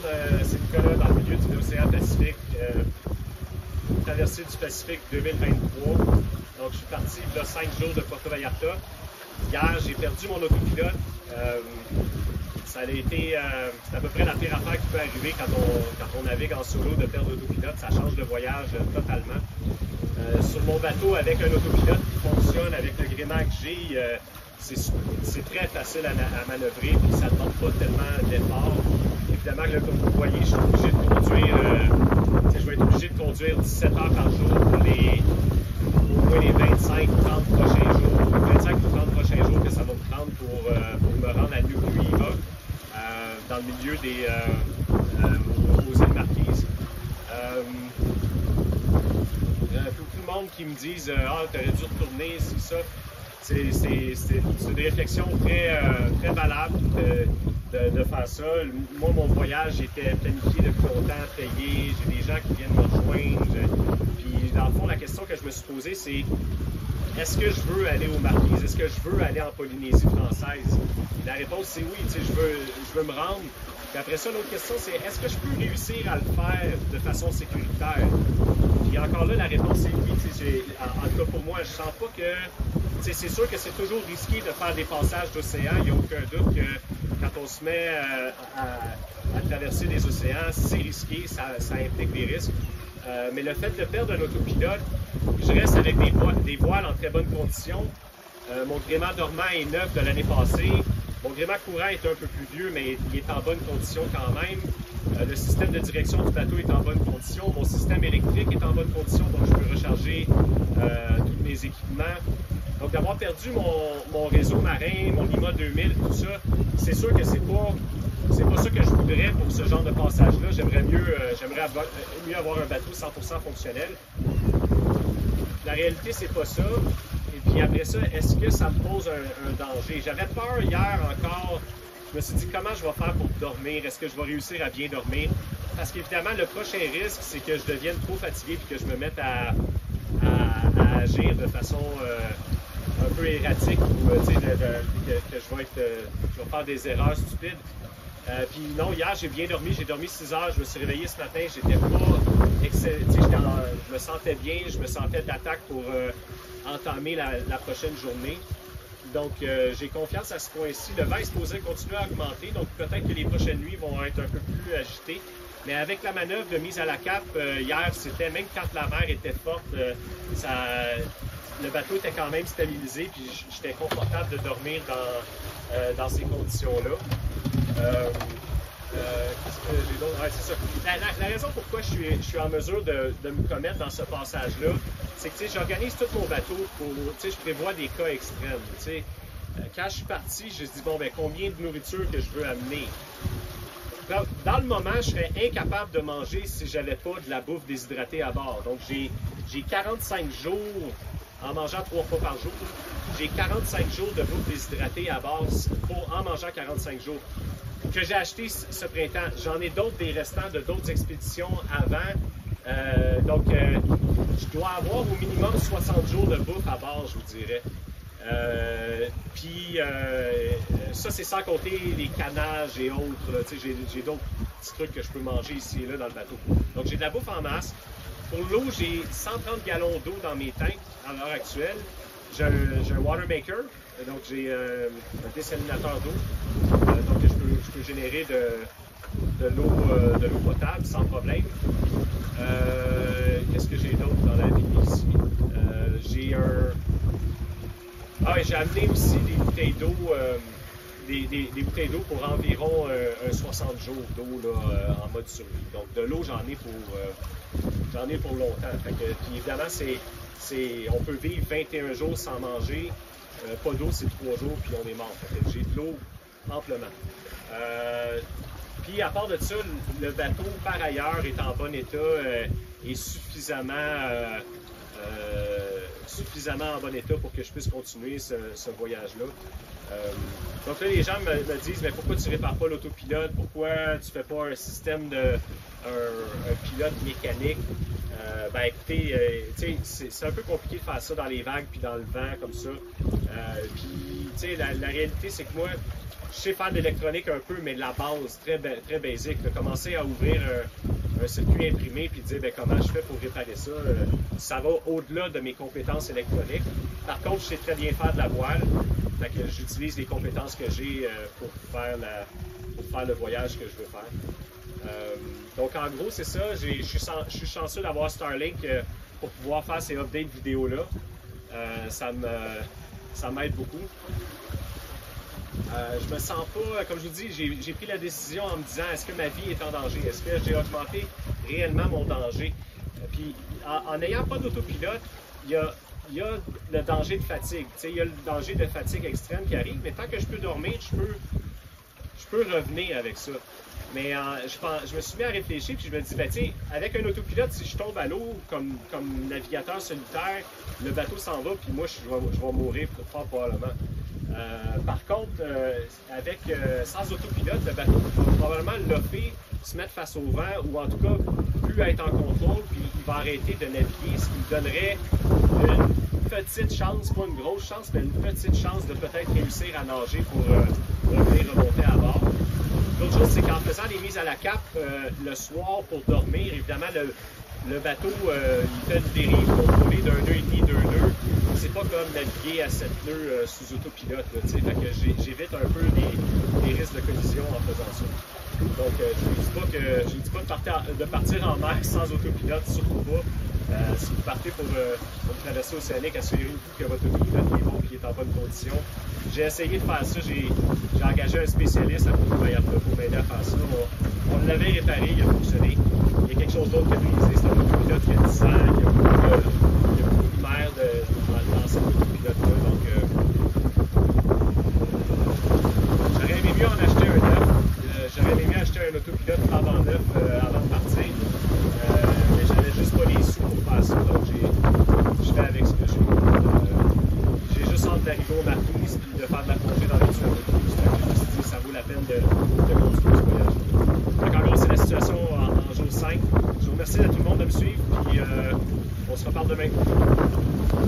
c'est le cas là, dans le milieu de l'océan Pacifique, traversée du Pacifique 2023. Donc, je suis parti il y a 5 jours de Puerto Vallarta. Hier, j'ai perdu mon autopilote. Ça a été, c'est à peu près la pire affaire qui peut arriver quand on navigue en solo de perdre l'autopilote. Ça change le voyage totalement. Sur mon bateau, avec un autopilote qui fonctionne avec le gréement que j'ai, c'est très facile à manœuvrer, puis ça ne demande pas tellement d'efforts. Évidemment, là, comme vous voyez, je suis obligé de conduire, je vais être obligé de conduire 17 heures par jour pour au moins les 25 ou 30 prochains jours. 25 ou 30 prochains jours que ça va me prendre pour me rendre à Nuku'hiva, dans le milieu aux îles Marquises. Tout le monde qui me disent « Ah, tu aurais dû retourner, c'est ça ». C'est des réflexions très valables de faire ça. Moi, mon voyage était planifié depuis longtemps, payé. J'ai des gens qui viennent me rejoindre. Puis, dans le fond, la question que je me suis posée, c'est est-ce que je veux aller aux Marquises? Est-ce que je veux aller en Polynésie française? La réponse, c'est oui. Je veux me rendre. Puis après ça, l'autre question, c'est est-ce que je peux réussir à le faire de façon sécuritaire? Puis encore là, la réponse, c'est oui. En tout cas, pour moi, je sens pas que... C'est sûr que c'est toujours risqué de faire des passages d'océan. Il n'y a aucun doute que quand on se met à traverser des océans, c'est risqué, ça implique des risques. Mais le fait de perdre un autopilote, je reste avec des voiles en très bonnes conditions. Mon gréement dormant est neuf de l'année passée. Mon gréement courant est un peu plus vieux, mais il est en bonne condition quand même. Le système de direction du bateau est en bonne condition. Mon système électrique est en bonne condition, donc je peux recharger tous mes équipements. Donc, d'avoir perdu mon réseau marin, mon Lima 2000, tout ça, c'est sûr que c'est pas ça que je voudrais pour ce genre de passage-là. J'aimerais mieux avoir un bateau 100% fonctionnel. La réalité, c'est pas ça. Et puis après ça, est-ce que ça me pose un danger? J'avais peur hier encore. Je me suis dit, comment je vais faire pour dormir? Est-ce que je vais réussir à bien dormir? Parce qu'évidemment, le prochain risque, c'est que je devienne trop fatigué et que je me mette à agir de façon un peu erratique ou que je vais faire des erreurs stupides. Puis non, hier, j'ai bien dormi. J'ai dormi 6 heures. Je me suis réveillé ce matin. J'étais pas je me sentais bien. Je me sentais d'attaque pour entamer la prochaine journée. Donc, j'ai confiance à ce point-ci. Le vent est supposé continuer à augmenter. Donc, peut-être que les prochaines nuits vont être un peu plus agitées. Mais avec la manœuvre de mise à la cape, hier, c'était même quand la mer était forte, le bateau était quand même stabilisé, puis j'étais confortable de dormir dans ces conditions-là. Qu'est-ce que j'ai d'autre? Ouais, c'est ça. La raison pourquoi je suis en mesure de me commettre dans ce passage-là, c'est que j'organise tout mon bateau pour, je prévois des cas extrêmes. Quand je suis parti, je me suis dit, bon, ben, combien de nourriture que je veux amener? Dans le moment, je serais incapable de manger si j'avais pas de la bouffe déshydratée à bord. Donc, j'ai 45 jours, en mangeant 3 fois par jour, j'ai 45 jours de bouffe déshydratée à bord en mangeant 45 jours. Que j'ai acheté ce printemps. J'en ai d'autres, des restants de d'autres expéditions avant. Donc, je dois avoir au minimum 60 jours de bouffe à bord, je vous dirais. Puis ça, c'est sans compter les canages et autres. J'ai d'autres petits trucs que je peux manger ici et là dans le bateau. Donc, j'ai de la bouffe en masse. Pour l'eau, j'ai 130 gallons d'eau dans mes tanks à l'heure actuelle. J'ai un water maker, donc j'ai un dessalinateur d'eau. Donc, je peux générer de l'eau potable sans problème. Qu'est-ce que j'ai d'autre dans la vie ici? J'ai amené aussi des bouteilles d'eau, des bouteilles d'eau pour environ 60 jours d'eau en mode survie. Donc de l'eau, j'en ai pour longtemps. Puis évidemment, on peut vivre 21 jours sans manger. Pas d'eau, c'est 3 jours, puis on est mort. J'ai de l'eau amplement. Puis à part de ça, le bateau, par ailleurs, est en bon état et suffisamment en bon état pour que je puisse continuer ce voyage-là. Donc là, les gens me disent, mais pourquoi tu ne répares pas l'autopilote? Pourquoi tu ne fais pas un système un pilote mécanique? Écoutez, c'est un peu compliqué de faire ça dans les vagues puis dans le vent comme ça. Puis la réalité, c'est que moi, je sais faire de l'électronique un peu, mais de la base, très basique. De commencer à ouvrir un circuit imprimé puis de dire comment je fais pour réparer ça, ça va au-delà de mes compétences électroniques. Par contre, je sais très bien faire de la voile. Fait que j'utilise les compétences que j'ai pour faire le voyage que je veux faire. Donc en gros, c'est ça. Je suis chanceux d'avoir Starlink pour pouvoir faire ces updates vidéo-là. Ça m'aide beaucoup. Je me sens pas, comme je vous dis, j'ai pris la décision en me disant est-ce que ma vie est en danger? Est-ce que j'ai augmenté réellement mon danger? Puis en n'ayant pas d'autopilote, il y a le danger de fatigue. Il y a le danger de fatigue extrême qui arrive, mais tant que je peux dormir, je peux revenir avec ça. Mais je me suis mis à réfléchir puis je me dis, ben, avec un autopilote, si je tombe à l'eau comme navigateur solitaire, le bateau s'en va puis moi je vais mourir fort probablement. Par contre, sans autopilote, le bateau va probablement loffer, se mettre face au vent ou en tout cas plus être en contrôle puis il va arrêter de naviguer, ce qui me donnerait une petite chance, pas une grosse chance, mais une petite chance de peut-être réussir à nager pour revenir remonter à bord. L'autre chose, c'est qu'en faisant des mises à la cape le soir pour dormir, évidemment, le bateau, il fait une dérive contrôlée d'un nœud et demi, 2 nœuds. C'est pas comme naviguer à 7 nœuds sous autopilote. Fait que j'évite un peu les risques de collision en faisant ça. Donc, je ne dis pas de partir en mer sans autopilote, surtout pas. Si vous partez pour une traversée océanique, assurez-vous que votre autopilote est bon et est en bonne condition. J'ai essayé de faire ça, j'ai engagé un spécialiste à Puerto Vallarta pour m'aider à faire ça. On l'avait réparé, il a fonctionné. Il y a quelque chose d'autre qui a brisé, c'est un autopilote qui a 10 ans, il y a beaucoup de mer dans cet autopilote-là. Donc, j'aurais aimé mieux en acheter un neuf. J'aurais aimé mieux acheter un autopilote avant neuf avant de partir. Mais j'avais juste pas les sous pour faire ça, donc je fais avec ce que j'ai. J'ai juste hâte d'arriver au Marquise et de faire de la plongée dans les tuyaux. Je me suis dit ça vaut la peine de continuer ce voyage. Donc en gros, c'est la situation en jour 5. Je vous remercie à tout le monde de me suivre, puis on se reparle demain.